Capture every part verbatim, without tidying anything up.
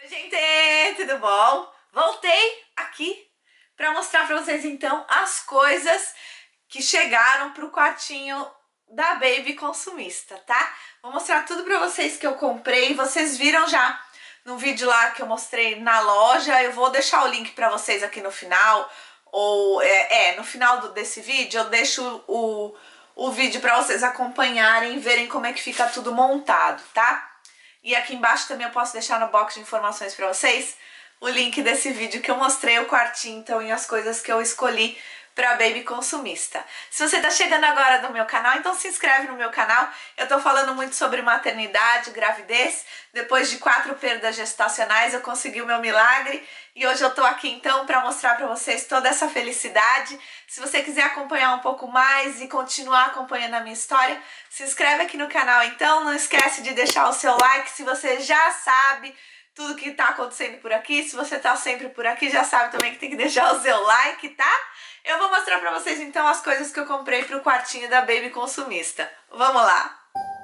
Oi, gente, tudo bom? Voltei aqui para mostrar para vocês então as coisas que chegaram pro quartinho da Baby Consumista, tá? Vou mostrar tudo para vocês que eu comprei. Vocês viram já no vídeo lá que eu mostrei na loja. Eu vou deixar o link para vocês aqui no final, ou é, é no final do, desse vídeo eu deixo o, o vídeo para vocês acompanharem e verem como é que fica tudo montado, tá? E aqui embaixo também eu posso deixar no box de informações para vocês o link desse vídeo que eu mostrei o quartinho, então, e as coisas que eu escolhi para Baby Consumista. Se você tá chegando agora no meu canal, então se inscreve no meu canal. Eu tô falando muito sobre maternidade, gravidez. Depois de quatro perdas gestacionais eu consegui o meu milagre e hoje eu tô aqui então para mostrar para vocês toda essa felicidade. Se você quiser acompanhar um pouco mais e continuar acompanhando a minha história, se inscreve aqui no canal então. Não esquece de deixar o seu like se você já sabe tudo que tá acontecendo por aqui. Se você tá sempre por aqui, já sabe também que tem que deixar o seu like, tá? Eu vou mostrar pra vocês então as coisas que eu comprei pro quartinho da Baby Consumista. Vamos lá!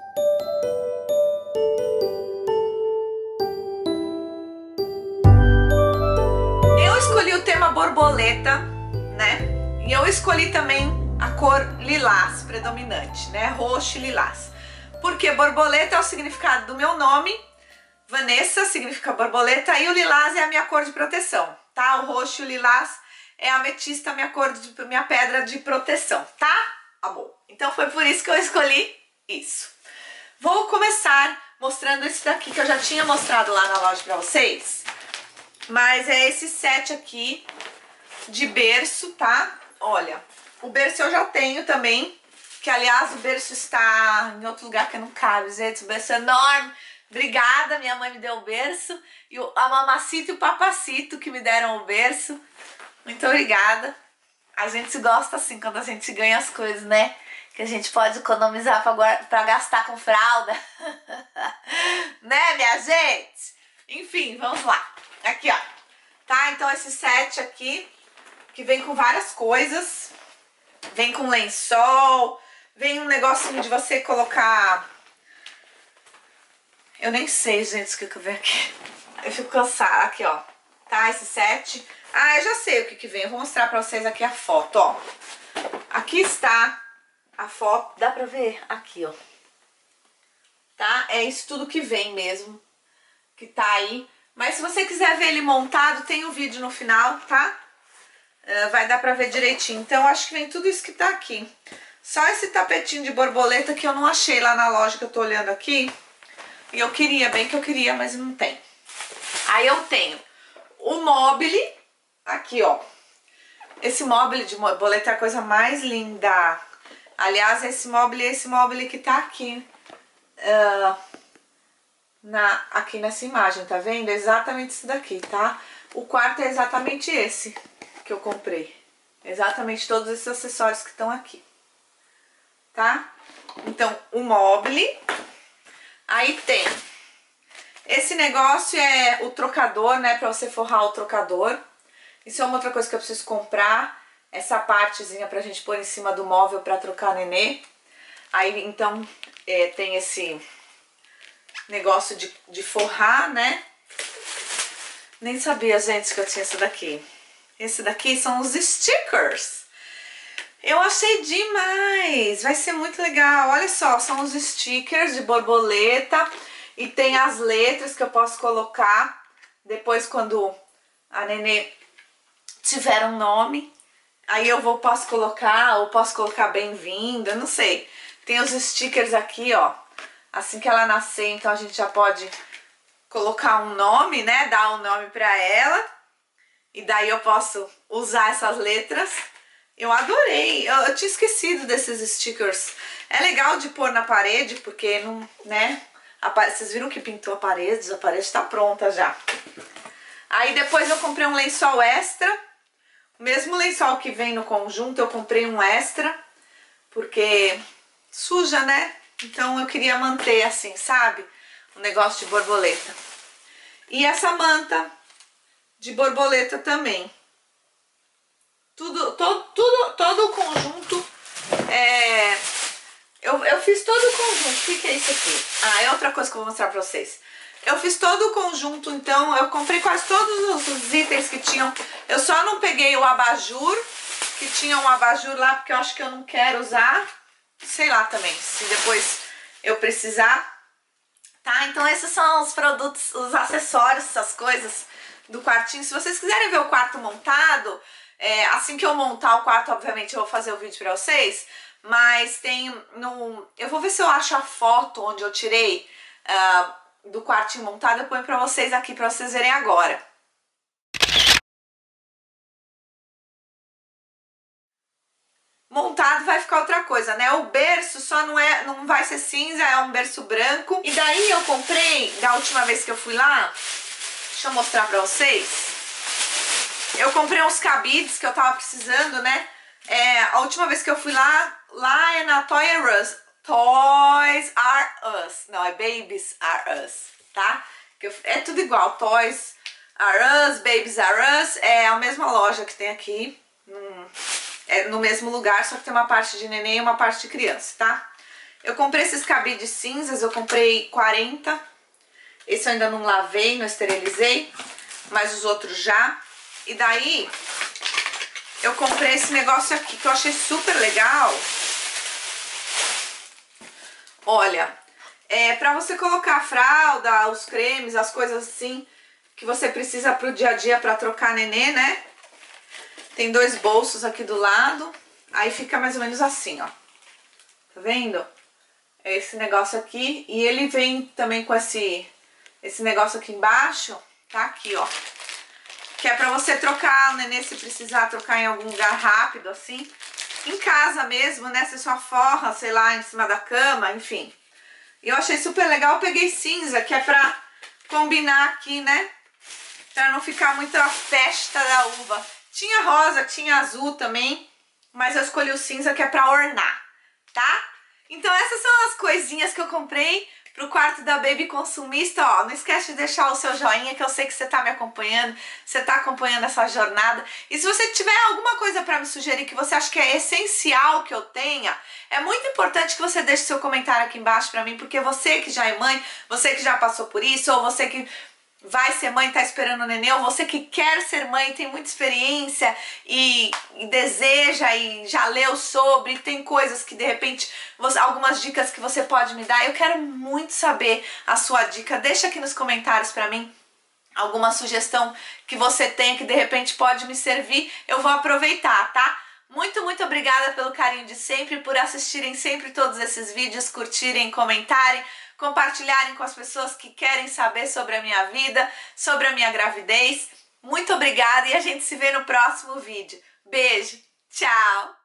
Eu escolhi o tema borboleta, né? E eu escolhi também a cor lilás predominante, né? Roxo e lilás. Porque borboleta é o significado do meu nome. Vanessa significa borboleta e o lilás é a minha cor de proteção, tá? O roxo e o lilás é a ametista, minha cor, de, minha pedra de proteção, tá? Amor. Então foi por isso que eu escolhi isso. Vou começar mostrando esse daqui que eu já tinha mostrado lá na loja pra vocês. Mas é esse set aqui de berço, tá? Olha, o berço eu já tenho também, que aliás o berço está em outro lugar que não cabe, gente. O berço é enorme. Obrigada, minha mãe me deu o berço. E a mamacita e o papacito que me deram o berço. Muito obrigada. A gente gosta assim quando a gente ganha as coisas, né? Que a gente pode economizar para gastar com fralda. Né, minha gente? Enfim, vamos lá. Aqui, ó. Tá? Então esse set aqui, que vem com várias coisas. Vem com lençol. Vem um negocinho de você colocar... Eu nem sei, gente, o que que eu venho aqui. Eu fico cansada. Aqui, ó. Tá? Esse set... Ah, eu já sei o que que vem. Eu vou mostrar pra vocês aqui a foto, ó. Aqui está a foto. Dá pra ver? Aqui, ó. Tá? É isso tudo que vem mesmo. Que tá aí. Mas se você quiser ver ele montado, tem um vídeo no final, tá? Uh, vai dar pra ver direitinho. Então, acho que vem tudo isso que tá aqui. Só esse tapetinho de borboleta que eu não achei lá na loja que eu tô olhando aqui. E eu queria, bem que eu queria, mas não tem. Aí eu tenho o mobile. Aqui, ó. Esse mobile de borboleta é a coisa mais linda. Aliás, esse mobile é esse mobile que tá aqui. Uh, na, aqui nessa imagem, tá vendo? É exatamente isso daqui, tá? O quarto é exatamente esse que eu comprei. Exatamente todos esses acessórios que estão aqui. Tá? Então, o mobile. Aí tem... Esse negócio é o trocador, né? Pra você forrar o trocador. Isso é uma outra coisa que eu preciso comprar. Essa partezinha pra gente pôr em cima do móvel pra trocar nenê. Aí, então, é, tem esse negócio de, de forrar, né? Nem sabia, gente, que eu tinha esse daqui. Esse daqui são os stickers. Eu achei demais. Vai ser muito legal. Olha só, são os stickers de borboleta. E tem as letras que eu posso colocar depois quando a nenê tiver um nome. Aí eu vou, posso colocar, ou posso colocar bem-vinda, não sei. Tem os stickers aqui, ó. Assim que ela nascer, então a gente já pode colocar um nome, né? Dar um nome pra ela. E daí eu posso usar essas letras. Eu adorei. Eu, eu tinha esquecido desses stickers. É legal de pôr na parede, porque não, né? A, vocês viram que pintou a parede? A parede tá pronta já. Aí depois eu comprei um lençol extra. O mesmo lençol que vem no conjunto, eu comprei um extra. Porque suja, né? Então eu queria manter assim, sabe? Um negócio de borboleta. E essa manta de borboleta também. Tudo, todo, tudo, todo o conjunto é... Eu, eu fiz todo o conjunto. O que, que é isso aqui? Ah, é outra coisa que eu vou mostrar pra vocês. Eu fiz todo o conjunto, então eu comprei quase todos os itens que tinham. Eu só não peguei o abajur, que tinha um abajur lá, porque eu acho que eu não quero usar. Sei lá também, se depois eu precisar. Tá? Então esses são os produtos, os acessórios, essas coisas do quartinho. Se vocês quiserem ver o quarto montado, é, assim que eu montar o quarto, obviamente eu vou fazer o vídeo pra vocês. Mas tem no... Eu vou ver se eu acho a foto onde eu tirei uh, do quartinho montado. Eu ponho pra vocês aqui, pra vocês verem agora. Montado vai ficar outra coisa, né? O berço só não é, não vai ser cinza, é um berço branco. E daí eu comprei, da última vez que eu fui lá, deixa eu mostrar pra vocês. Eu comprei uns cabides que eu tava precisando, né? É, a última vez que eu fui lá, lá é na Toys R Us. Toys R Us. Não, é Babies R Us, tá? É tudo igual, Toys R Us, Babies R Us. É a mesma loja que tem aqui. Hum. É no mesmo lugar, só que tem uma parte de neném e uma parte de criança, tá? Eu comprei esses cabides cinzas, eu comprei quarenta. Esse eu ainda não lavei, não esterilizei, mas os outros já. E daí, eu comprei esse negócio aqui, que eu achei super legal. Olha, é pra você colocar a fralda, os cremes, as coisas assim, que você precisa pro dia a dia pra trocar nenê, né? Tem dois bolsos aqui do lado, aí fica mais ou menos assim, ó. Tá vendo? É esse negócio aqui, e ele vem também com esse, esse negócio aqui embaixo, tá aqui, ó. Que é pra você trocar o nenê se precisar trocar em algum lugar rápido, assim. Em casa mesmo, né? Você só forra, sei lá, em cima da cama, enfim. E eu achei super legal, eu peguei cinza, que é pra combinar aqui, né? Pra não ficar muita festa da uva. Tinha rosa, tinha azul também, mas eu escolhi o cinza que é pra ornar, tá? Então essas são as coisinhas que eu comprei pro quarto da Baby Consumista. Ó, não esquece de deixar o seu joinha, que eu sei que você tá me acompanhando, você tá acompanhando essa jornada. E se você tiver alguma coisa pra me sugerir que você acha que é essencial que eu tenha, é muito importante que você deixe seu comentário aqui embaixo pra mim, porque você que já é mãe, você que já passou por isso, ou você que vai ser mãe, tá esperando o nenê, ou você que quer ser mãe, tem muita experiência e, e deseja e já leu sobre, tem coisas que de repente, você, algumas dicas que você pode me dar, eu quero muito saber a sua dica. Deixa aqui nos comentários pra mim alguma sugestão que você tem que de repente pode me servir, eu vou aproveitar, tá? Muito, muito obrigada pelo carinho de sempre, por assistirem sempre todos esses vídeos, curtirem, comentarem, compartilharem com as pessoas que querem saber sobre a minha vida, sobre a minha gravidez. Muito obrigada e a gente se vê no próximo vídeo. Beijo, tchau!